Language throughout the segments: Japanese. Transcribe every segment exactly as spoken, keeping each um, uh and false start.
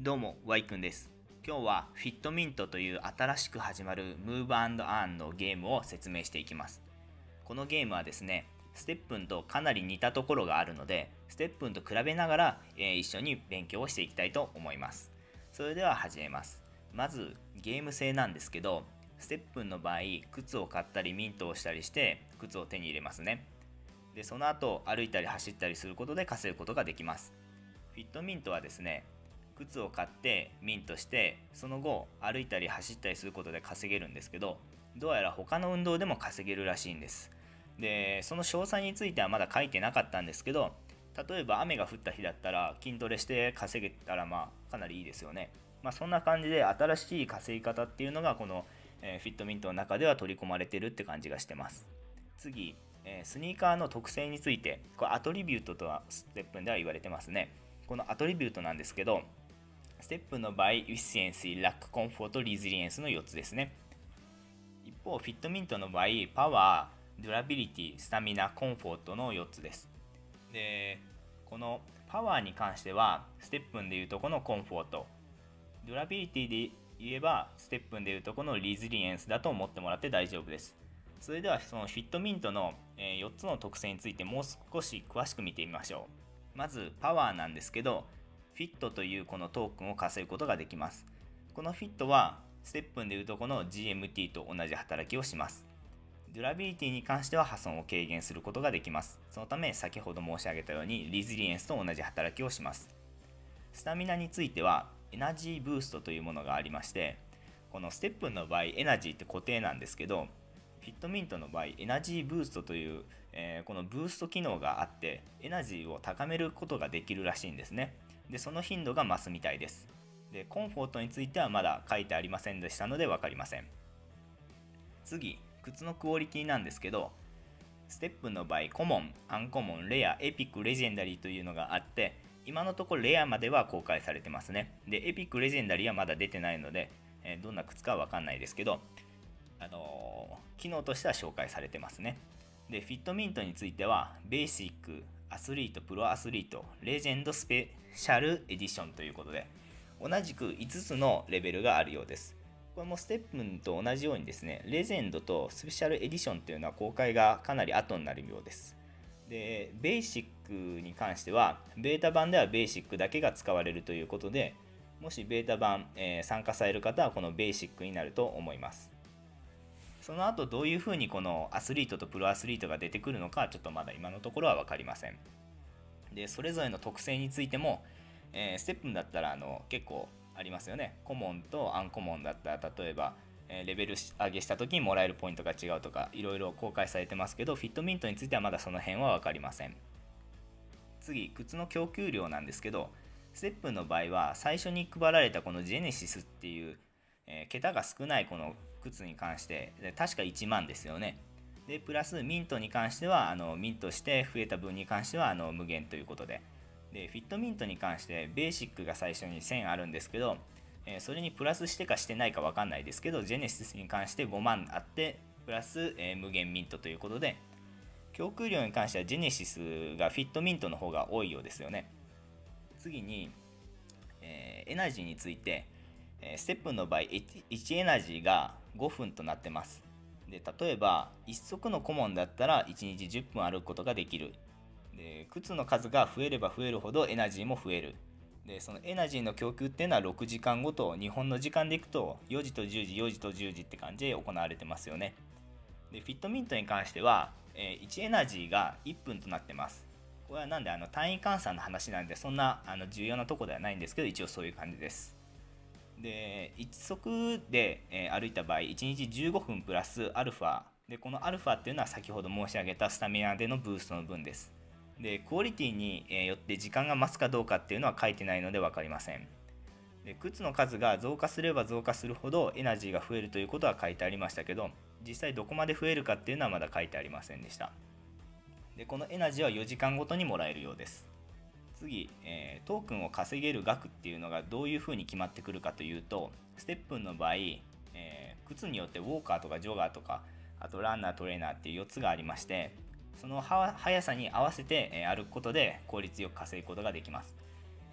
どうも、ワイくんです。今日はフィットミントという新しく始まるムーブアンドアーンのゲームを説明していきます。このゲームはですね、ステップンとかなり似たところがあるので、ステップンと比べながら、えー一緒に勉強をしていきたいと思います。それでは始めます。まず、ゲーム性なんですけど、ステップンの場合、靴を買ったりミントをしたりして靴を手に入れますね。で、その後、歩いたり走ったりすることで稼ぐことができます。フィットミントはですね、靴を買ってミントしてその後歩いたり走ったりすることで稼げるんですけど、どうやら他の運動でも稼げるらしいんです。でその詳細についてはまだ書いてなかったんですけど、例えば雨が降った日だったら筋トレして稼げたらまあかなりいいですよね。まあ、そんな感じで新しい稼ぎ方っていうのがこの、えーフィットミントの中では取り込まれてるって感じがしてます。次、えースニーカーの特性について、これアトリビュートとはステップンでは言われてますね。このアトリビュートなんですけど、ステップの場合、エフィシエンシー、ラック、コンフォート、リズリエンスのよっつですね。一方、フィットミントの場合、パワー、デュラビリティ、スタミナ、コンフォートのよっつです。で、このパワーに関しては、ステップンでいうとこのコンフォート、デュラビリティで言えば、ステップンでいうとこのリズリエンスだと思ってもらって大丈夫です。それでは、そのフィットミントのよっつの特性についてもう少し詳しく見てみましょう。まず、パワーなんですけど、フィットというこのトークンを稼ぐことができます。このフィットはステップンでいうとこの ジーエムティー と同じ働きをします。デュラビリティに関しては破損を軽減することができます。そのため先ほど申し上げたようにリズリエンスと同じ働きをします。スタミナについてはエナジーブーストというものがありまして、このステップンの場合エナジーって固定なんですけど、フィットミントの場合エナジーブーストという、えーこのブースト機能があってエナジーを高めることができるらしいんですね。でその頻度が増すみたいです。でコンフォートについてはまだ書いてありませんでしたので分かりません。次、靴のクオリティなんですけど、ステップの場合コモン、アンコモン、レア、エピック、レジェンダリーというのがあって、今のところレアまでは公開されてますね。でエピック、レジェンダリーはまだ出てないので、えーどんな靴かは分かんないですけど、あのー機能としては紹介されてますね。でフィットミントについてはベーシック、アスリート、プロアスリート、レジェンド、スペシャルエディションということで、同じくいつつのレベルがあるようです。これもステップと同じようにですね、レジェンドとスペシャルエディションというのは公開がかなり後になるようです。でベーシックに関してはベータ版ではベーシックだけが使われるということで、もしベータ版、えー参加される方はこのベーシックになると思います。その後どういうふうにこのアスリートとプロアスリートが出てくるのかはちょっとまだ今のところは分かりません。でそれぞれの特性についても、えーステップだったらあの結構ありますよね。コモンとアンコモンだったら例えば、えーレベル上げした時にもらえるポイントが違うとかいろいろ公開されてますけど、フィットミントについてはまだその辺は分かりません。次、靴の供給量なんですけど、ステップの場合は最初に配られたこのジェネシスっていう、えー桁が少ないこの靴に関してで確かいちまんですよね。でプラスミントに関してはあのミントして増えた分に関してはあの無限ということで、でフィットミントに関してベーシックが最初にせんあるんですけど、えーそれにプラスしてかしてないか分かんないですけど、ジェネシスに関してごまんあってプラス、えー無限ミントということで、供給量に関してはジェネシスがフィットミントの方が多いようですよね。次に、えーエナジーについて、えーステップの場合いちエナジーがごふんとなってます。で例えばいっ足の顧問だったらいちにちじゅっぷん歩くことができる。で靴の数が増えれば増えるほどエナジーも増える。でそのエナジーの供給っていうのはろくじかんごと、日本の時間でいくとよじとじゅうじ、よじとじゅうじって感じで行われてますよね。でフィットミントに関しては、えーいちエナジーがいっぷんとなってます。これはなんであの単位換算の話なんでそんなあの重要なとこではないんですけど、一応そういう感じです。でいっ足で、えー歩いた場合いちにちじゅうごふんプラスアルファで、このアルファっていうのは先ほど申し上げたスタミナでのブーストの分です。でクオリティにえーよって時間が増すかどうかっていうのは書いてないので分かりません。で靴の数が増加すれば増加するほどエナジーが増えるということは書いてありましたけど、実際どこまで増えるかっていうのはまだ書いてありませんでした。でこのエナジーはよじかんごとにもらえるようです。次、えートークンを稼げる額っていうのがどういうふうに決まってくるかというと、ステップンの場合、えー靴によってウォーカーとかジョガーとか、あとランナー、トレーナーっていうよっつがありまして、その速さに合わせて、えー歩くことで効率よく稼ぐことができます。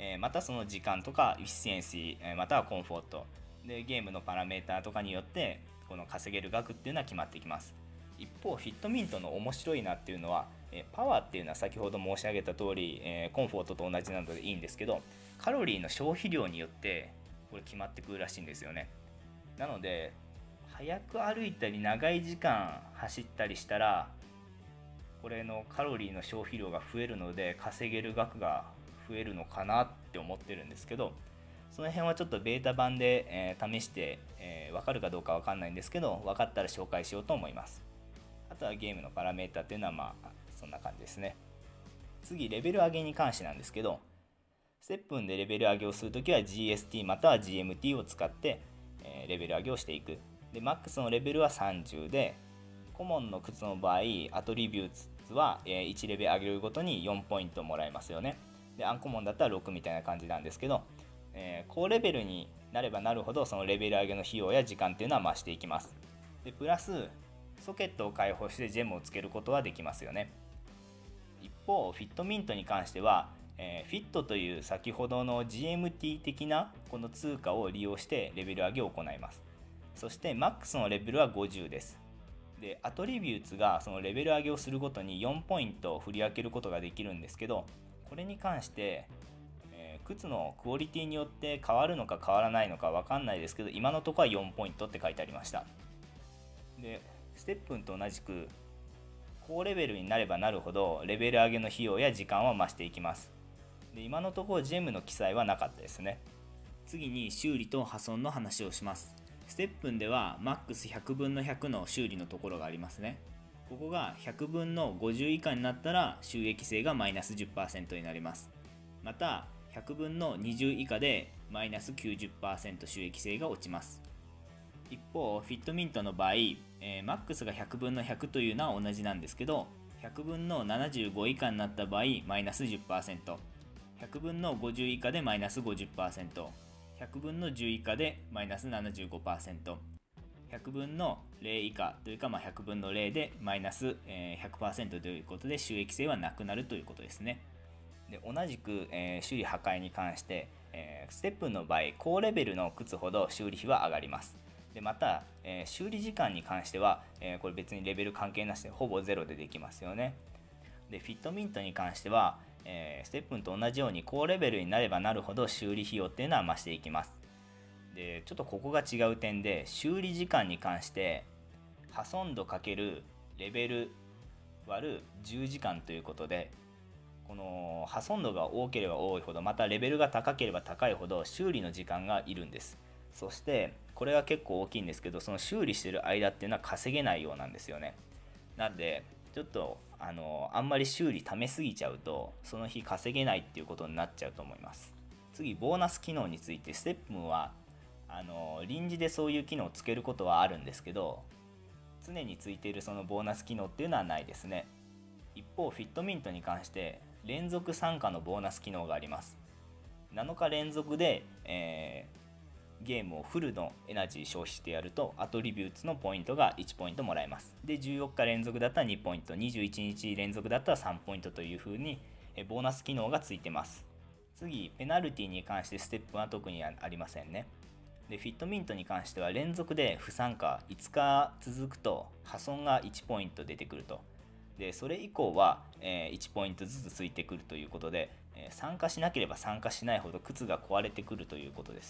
えー、またその時間とかエフィシエンシー、えー、またはコンフォートでゲームのパラメーターとかによってこの稼げる額っていうのは決まってきます。一方フィットミントの面白いなっていうのは、えー、パワーっていうのは先ほど申し上げた通り、えー、コンフォートと同じなのでいいんですけど、カロリーの消費量によってこれ決まってくるらしいんですよね。なので早く歩いたり長い時間走ったりしたらこれのカロリーの消費量が増えるので稼げる額が増えるのかなって思ってるんですけど、その辺はちょっとベータ版で、えー、試して、えー、分かるかどうか分かんないんですけど、分かったら紹介しようと思います。あとはゲームのパラメータっていうのはまあそんな感じですね。次レベル上げに関してなんですけど、ステップンでレベル上げをするときは ジーエスティー または ジーエムティー を使って、えー、レベル上げをしていく。でマックスのレベルはさんじゅうで、コモンの靴の場合アトリビューツはいちレベル上げるごとによんポイントもらえますよね。でアンコモンだったらろくみたいな感じなんですけど、えー、高レベルになればなるほどそのレベル上げの費用や時間っていうのは増していきます。でプラスソケットを開放してジェムをつけることはできますよね。一方フィットミントに関しては、えー、フィットという先ほどの ジーエムティー 的なこの通貨を利用してレベル上げを行います。そしてマックスのレベルはごじゅうです。でアトリビューツがそのレベル上げをするごとによんポイントを振り分けることができるんですけど、これに関して、えー、靴のクオリティによって変わるのか変わらないのか分かんないですけど、今のところはよんポイントって書いてありました。でステップンと同じく高レベルになればなるほどレベル上げの費用や時間は増していきます。で今のところジェムの記載はなかったですね。次に修理と破損の話をします。ステップンではマックスひゃくぶんのひゃくの修理のところがありますね。ここがひゃくぶんのごじゅう以下になったら収益性がマイナス じゅっパーセント になります。またひゃくぶんのにじゅう以下でマイナス きゅうじゅっパーセント 収益性が落ちます。一方フィットミントの場合、えー、マックスがひゃくぶんのひゃくというのは同じなんですけど、ひゃくぶんのななじゅうご以下になった場合マイナス じゅっパーセント、ひゃくぶんのごじゅう以下でマイナス ごじゅっパーセント、ひゃくぶんのじゅう以下でマイナス ななじゅうごパーセント、ひゃくぶんのゼロ以下というか、まあ、ひゃくぶんのゼロでマイナス ひゃくパーセント ということで収益性はなくなるということですね。で同じく、えー、修理破壊に関して、えー、ステップの場合高レベルの靴ほど修理費は上がります。でまた、えー、修理時間に関しては、えー、これ別にレベル関係なしでほぼゼロでできますよね。でフィットミントに関しては、えー、ステップンと同じように高レベルになればなるほど修理費用っていうのは増していきます。でちょっとここが違う点で、修理時間に関して破損度×レベル割るじゅうじかんということで、この破損度が多ければ多いほど、またレベルが高ければ高いほど修理の時間がいるんです。そしてこれが結構大きいんですけど、その修理してる間っていうのは稼げないようなんですよね。なのでちょっとあのあんまり修理ためすぎちゃうとその日稼げないっていうことになっちゃうと思います。次ボーナス機能について、ステップンはあの臨時でそういう機能をつけることはあるんですけど、常についているそのボーナス機能っていうのはないですね。一方フィットミントに関して連続参加のボーナス機能があります。なのか連続で、えー、ゲームをフルのエナジー消費してやるとアトリビューツのポイントがいちポイントもらえます。でじゅうよっか連続だったらにポイント、にじゅういちにち連続だったらさんポイントという風にボーナス機能がついてます。次ペナルティに関してステップは特にありませんね。でフィットミントに関しては連続で不参加いつか続くと破損がいちポイント出てくると。でそれ以降は、えー、いちポイントずつついてくるということで、えー、参加しなければ参加しないほど靴が壊れてくるということです。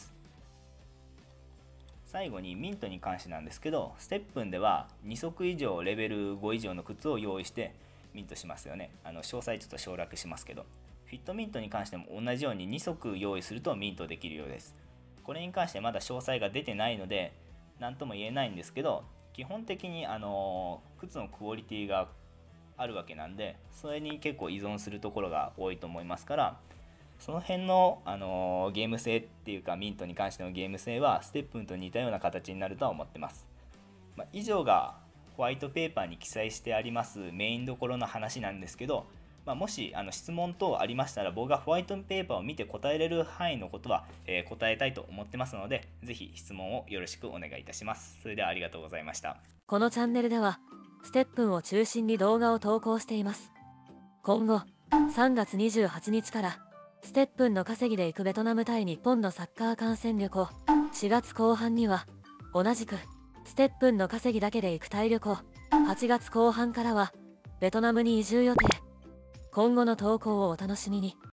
最後にミントに関してなんですけど、ステップンではに足以上レベルご以上の靴を用意してミントしますよね。あの詳細ちょっと省略しますけど、フィットミントに関しても同じようにに足用意するとミントできるようです。これに関してまだ詳細が出てないので何とも言えないんですけど、基本的にあの靴のクオリティがあるわけなんで、それに結構依存するところが多いと思いますから、その辺の、あのゲーム性っていうかミントに関してのゲーム性はステップンと似たような形になるとは思ってます。まあ、以上がホワイトペーパーに記載してありますメインどころの話なんですけど、まあ、もしあの質問等ありましたら僕がホワイトペーパーを見て答えれる範囲のことは、えー、答えたいと思ってますので、ぜひ質問をよろしくお願いいたします。それではありがとうございました。 このチャンネルではステップンを中心に動画を投稿しています。今後さんがつにじゅうはちにちからステップンの稼ぎで行くベトナム対日本のサッカー観戦旅行。しがつこう半には同じくステップンの稼ぎだけで行くタイ旅行。はちがつこう半からはベトナムに移住予定。今後の投稿をお楽しみに。